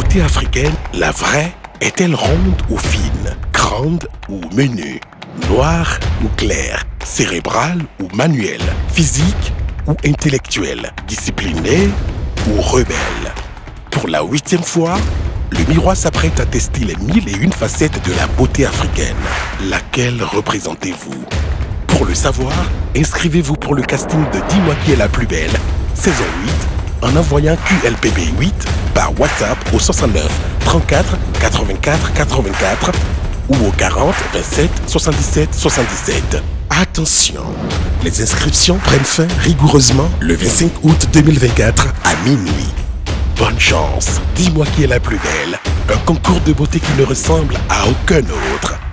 beauté africaine, la vraie, est-elle ronde ou fine, grande ou menue, noire ou claire, cérébrale ou manuelle, physique ou intellectuelle, disciplinée ou rebelle? Pour la 8e fois, le miroir s'apprête à tester les 1001 facettes de la beauté africaine. Laquelle représentez-vous? Pour le savoir, inscrivez-vous pour le casting de Dis-moi qui est la plus belle, saison 8, en envoyant QLPB 8 par WhatsApp au 69 34 84 84 ou au 40 27 77 77. Attention, les inscriptions prennent fin rigoureusement le 25 août 2024 à minuit. Bonne chance, dis-moi qui est la plus belle. Un concours de beauté qui ne ressemble à aucun autre.